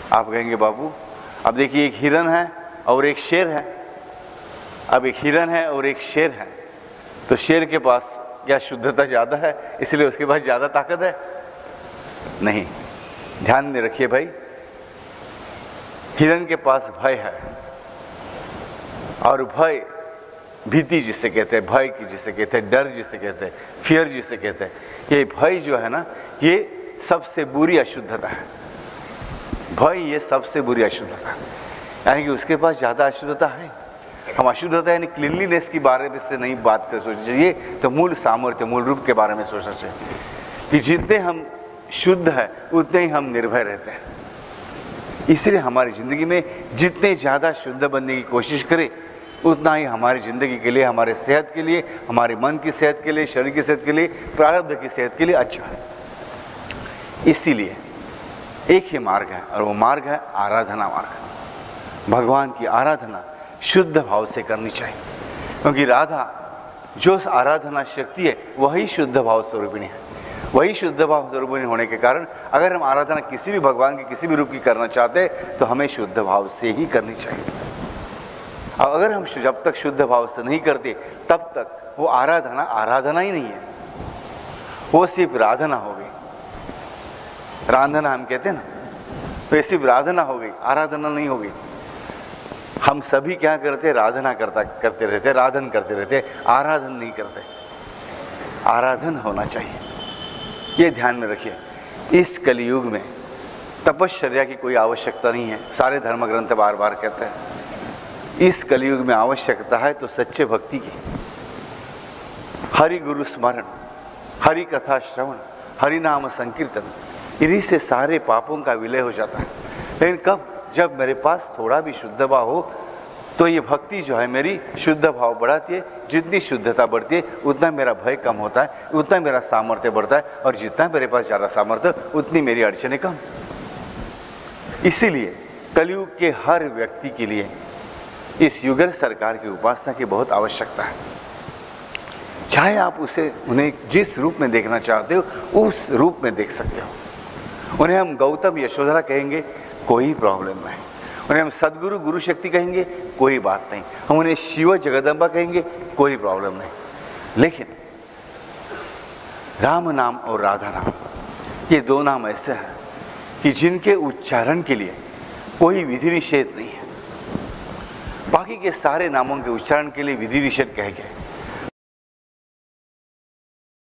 आप कहेंगे बाबू अब देखिए एक हिरन है और एक शेर है, अब एक हिरन है और एक शेर है, तो शेर के पास क्या शुद्धता ज़्यादा है इसलिए उसके पास ज़्यादा ताकत है? नहीं। ध्यान में रखिए भाई, हिरन के पास भय है, और भय भीति जिसे कहते हैं, भय की जिसे कहते हैं, डर जिसे कहते हैं, फियर जिसे कहते हैं, ये भय जो है ना, ये सबसे बुरी अशुद्धता है। भय ये सबसे बुरी अशुद्धता है, यानी कि उसके पास ज़्यादा अशुद्धता है। हम अशुद्धता यानी क्लीनलीनेस के बारे में से नहीं बात कर सोचनी चाहिए, तो मूल सामर्थ्य, मूल रूप के बारे में सोचना चाहिए कि जितने हम शुद्ध है उतने ही हम निर्भय रहते हैं। इसलिए हमारी ज़िंदगी में जितने ज़्यादा शुद्ध बनने की कोशिश करें उतना ही हमारी ज़िंदगी के लिए, हमारे सेहत के लिए, हमारे मन की सेहत के लिए, शरीर की सेहत के लिए, प्रारब्ध की सेहत के लिए अच्छा है। इसीलिए एक ही मार्ग है और वो मार्ग है आराधना मार्ग। भगवान की आराधना शुद्ध भाव से करनी चाहिए, क्योंकि राधा जो आराधना शक्ति है वही शुद्ध भाव स्वरूपिणी है। वही शुद्ध भाव स्वरूपिणी होने के कारण अगर हम आराधना किसी भी भगवान के किसी भी रूप की करना चाहते हैं तो हमें शुद्ध भाव से ही करनी चाहिए। और अगर हम जब तक शुद्ध भाव से नहीं करते तब तक वो आराधना आराधना ही नहीं है, वो सिर्फ राधना हो गई। रांधना हम कहते हैं ना, तो ये सिर्फ राधना हो गई, आराधना नहीं हो गई। हम सभी क्या करते, राधना करते रहते, राधन करते रहते, आराधन नहीं करते। आराधन होना चाहिए, ये ध्यान में रखिए। इस कलयुग में तपश्चर्या की कोई आवश्यकता नहीं है, सारे धर्म ग्रंथ बार बार कहते हैं। इस कलयुग में आवश्यकता है तो सच्चे भक्ति की, हरि गुरु स्मरण, हरि कथा श्रवण, हरि नाम संकीर्तन, इन्हीं से सारे पापों का विलय हो जाता है। लेकिन कब? जब मेरे पास थोड़ा भी शुद्ध भाव हो, तो ये भक्ति जो है मेरी शुद्ध भाव बढ़ाती है। जितनी शुद्धता बढ़ती है उतना मेरा भय कम होता है, उतना मेरा सामर्थ्य बढ़ता है, और जितना मेरे पास ज़्यादा सामर्थ्य उतनी मेरी अड़चनें कम। इसीलिए कलयुग के हर व्यक्ति के लिए इस युगल सरकार की उपासना की बहुत आवश्यकता है। चाहे आप उन्हें जिस रूप में देखना चाहते हो उस रूप में देख सकते हो। उन्हें हम गौतम यशोधरा कहेंगे, कोई प्रॉब्लम नहीं। उन्हें हम सदगुरु गुरु शक्ति कहेंगे, कोई बात नहीं। हम उन्हें शिव जगदम्बा कहेंगे, कोई प्रॉब्लम नहीं। लेकिन राम नाम और राधा नाम, ये दो नाम ऐसे हैं कि जिनके उच्चारण के लिए कोई विधि निषेध नहीं है। बाकी के सारे नामों के उच्चारण के लिए विधि निषेध कहे गए।